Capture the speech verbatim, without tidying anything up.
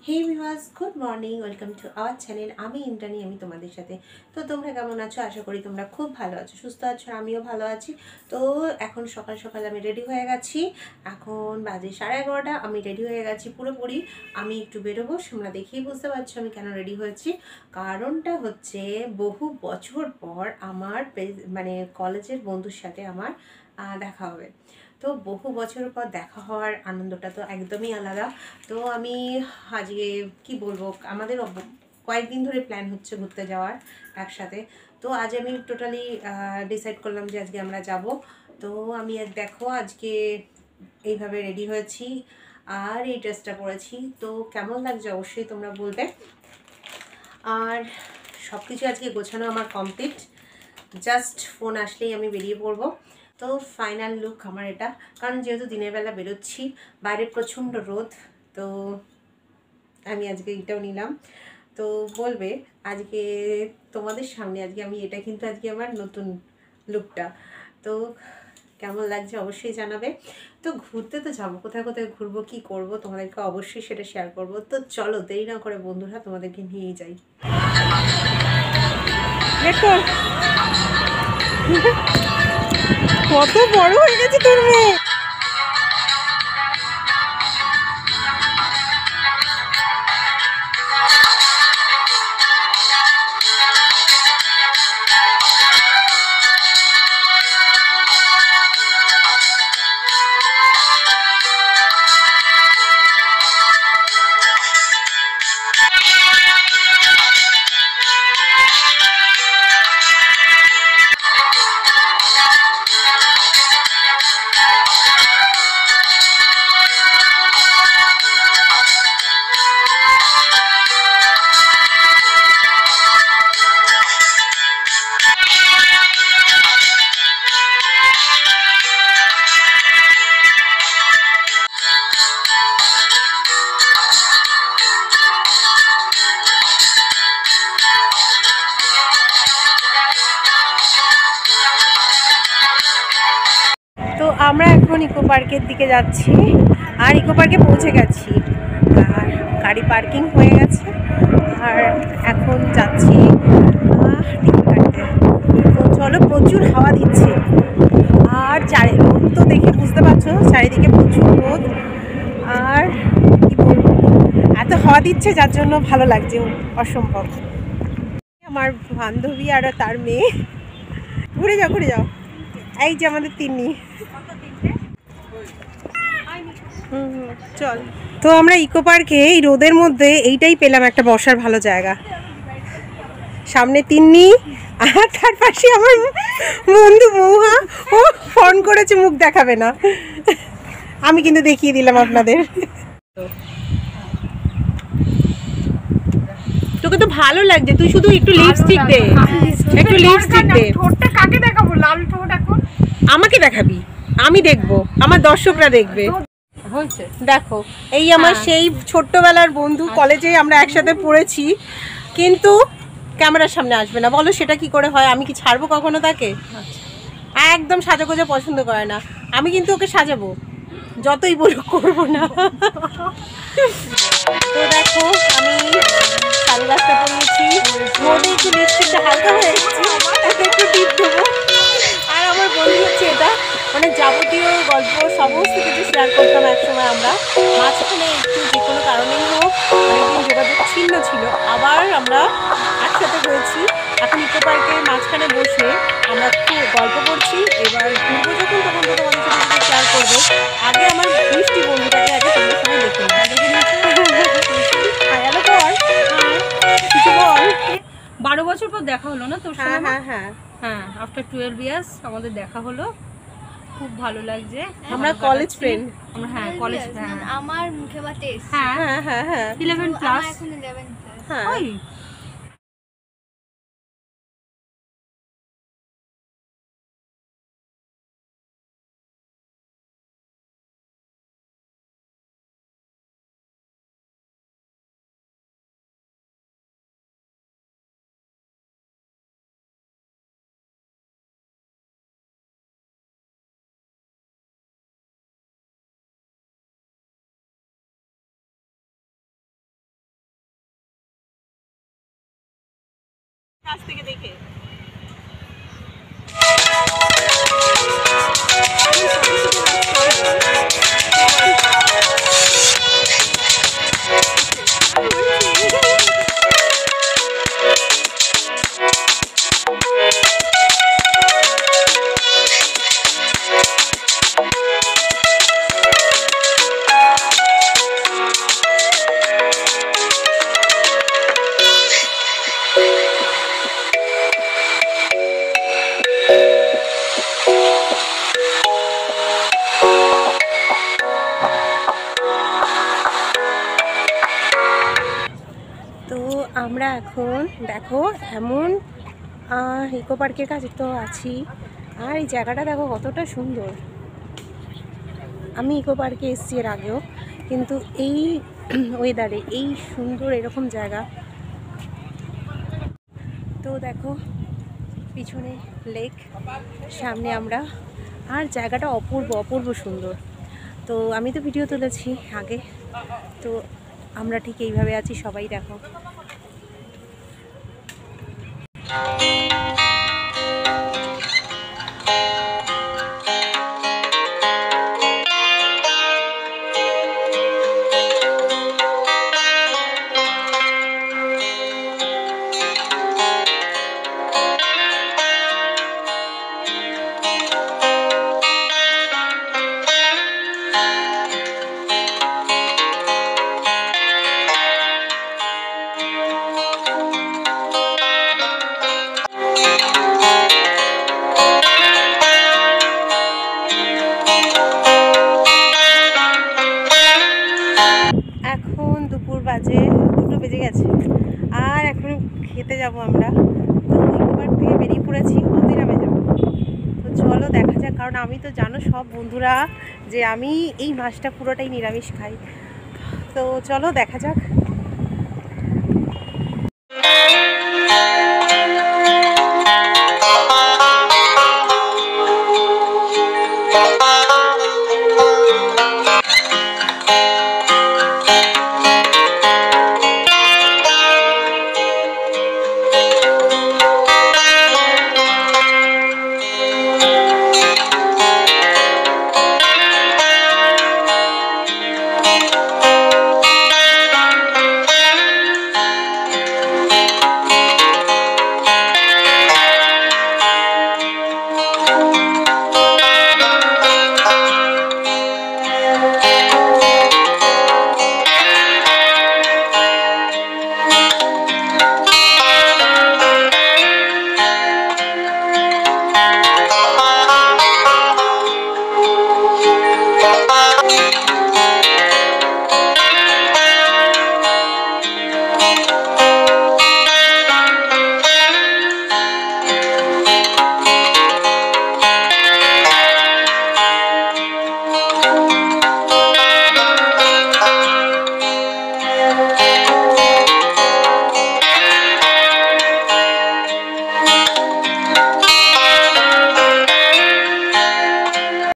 Hey viewers, good morning, welcome to our channel. আমি ইন্দ্রাণী, আমি তোমাদের সাথে। তো তোমরা কেমন আছো? আশা করি তোমরা খুব ভালো আছো, সুস্থ আছো, আমিও ভালো আছি। তো এখন সকাল সকাল আমি রেডি হয়ে গেছি। এখন বাজে সাড়ে এগারোটা, আমি রেডি হয়ে গেছি পুরোপুরি। আমি একটু বেরোবো, তোমরা দেখেই বুঝতে পারছো আমি কেন রেডি হয়েছি। কারণটা হচ্ছে বহু বছর পর আমার মানে কলেজের বন্ধুর সাথে আমার দেখা হবে। তো বহু বছর পর দেখা হওয়ার আনন্দটা তো একদমই আলাদা। তো আমি আজকে কি বলবো, আমাদের কয়েকদিন ধরে প্ল্যান হচ্ছে ঘুরতে যাওয়ার একসাথে। তো আজ আমি টোটালি ডিসাইড করলাম যে আজকে আমরা যাব। তো আমি দেখো আজকে এইভাবে রেডি হয়েছি আর এই ড্রেসটা পরেছি। তো কেমন লাগছে অবশ্যই তোমরা বলবে। আর সব কিছু আজকে গোছানো আমার কমপ্লিট, জাস্ট ফোন আসলেই আমি বেরিয়ে পড়বো। তো ফাইনাল লুক আমার এটা, কারণ যেহেতু দিনের বেলা বেরোচ্ছি, বাইরে প্রচণ্ড রোদ, তো আমি আজকে এটাও নিলাম। তো বলবে আজকে তোমাদের সামনে আজকে আমি এটা কিন্তু আজকে আমার নতুন লুকটা। তো কেমন লাগছে অবশ্যই জানাবে। তো ঘুরতে তো যাবো, কোথায় কোথায় ঘুরবো, কি করব তোমাদেরকে অবশ্যই সেটা শেয়ার করব। তো চলো দেরি না করে বন্ধুরা তোমাদেরকে নিয়েই যাই। কত বড় হয়ে গেছে তোর মেয়ে। তো আমরা এখন ইকো পার্কের দিকে যাচ্ছি, আর ইকো পার্কে পৌঁছে গেছি, আর গাড়ি পার্কিং হয়ে গেছে, আর এখন যাচ্ছি টিকিট কাটতে। তো চলো, প্রচুর হাওয়া দিচ্ছে, আর চারি রোদ তো দেখে বুঝতে পারছো, চারিদিকে প্রচুর রোদ। আর কি বলবো, এত হাওয়া দিচ্ছে যার জন্য ভালো লাগছে অসম্ভব। আমার বান্ধবী আর তার মেয়ে, ঘুরে যাও ঘুরে যাও, এই যে আমাদের তিন্নি। হুম হুম চল। তো আমরা ইকো পার্কে এই রোদের মধ্যে এইটাই পেলাম একটা বসার ভালো জায়গা। সামনে তিন্নি আর তার পাশে আমার বন্ধু মৌহা, ও ফোন করেছে, মুখ দেখাবে না, আমি কিন্তু দেখিয়ে দিলাম আপনাদের। তোকে তো ভালো লাগছে, তুই শুধু একটু লিপস্টিক দে, একটু লিপস্টিক দে। ঠোঁটটা কাকে দেখাবো? লাল ঠোঁট এখন আমাকে দেখাবি, আমি দেখবো, আমার দর্শকরা দেখবে। দেখো এই আমার সেই ছোট্টবেলার বন্ধু, কলেজে আমরা একসাথে পড়েছি, কিন্তু ক্যামেরার সামনে আসবে না। বলো সেটা কি করে হয়? আমি কি ছাড়বো কখনো তাকে? একদম সাজাগোজা পছন্দ করে না, আমি কিন্তু ওকে সাজাবো, যতই বলুক করবো না। তো দেখো আমি সানগ্লাসটা পরিয়েছি, রোদে একটু লিপস্টিকটা হালকা হয়ে গেছে, একটু টিপ দেবো। আর আমার বন্ধু হচ্ছে এটা, মানে যাবতীয় গল্প সমস্ত কিছু শেয়ার করতাম একসময় আমরা। মাঝখানে একটু যে কোনো কারণেই হোক অনেকদিন যোগাযোগ ছিন্ন ছিল, আবার আমরা একসাথে হয়েছি। এখন ইকো পার্কের মাঝখানে বসে আমরা একটু গল্প করছি, এবার ঘুরবো যখন তখন তো তোমাদের সাথে শেয়ার করবো। আগে আমার মিষ্টি বন্ধুটাকে আগে তোমরা সবাই দেখে নাও, দেখে নিচ্ছি। হ্যালো বল, কিছু বল। বারো বছর পর দেখা হলো না তোর সাথে? হ্যাঁ হ্যাঁ হ্যাঁ, আফটার টুয়েলভ ইয়ার্স আমাদের দেখা হলো, খুব ভালো লাগছে। আমরা কলেজ ফ্রেন্ড। আমরা হ্যাঁ কলেজ, আমার মুখে বাতে হ্যাঁ হ্যাঁ হ্যাঁ হ্যাঁ ইলেভেন প্লাস। এখন ইলেভেন প্লাস। হ্যাঁ। কাছ থেকে দেখে আমরা এখন দেখো এমন ইকো পার্কের কাছে তো আছি, আর এই জায়গাটা দেখো কতটা সুন্দর। আমি ইকো পার্কে এসেছি এর আগেও, কিন্তু এই ওয়েদারে এই সুন্দর এরকম জায়গা। তো দেখো পিছনে লেক, সামনে আমরা, আর জায়গাটা অপূর্ব অপূর্ব সুন্দর। তো আমি তো ভিডিও তুলেছি আগে, তো আমরা ঠিক এইভাবে আছি সবাই দেখো। এখন দুপুর বাজে দুটো বেজে গেছে, আর এখন খেতে যাব আমরা। তো ইকোপার্ক থেকে বেরিয়ে পড়েছি, হলদিরামে যাবো। তো চলো দেখা যাক, কারণ আমি তো জানো সব বন্ধুরা যে আমি এই মাছটা পুরোটাই নিরামিষ খাই। তো চলো দেখা যাক।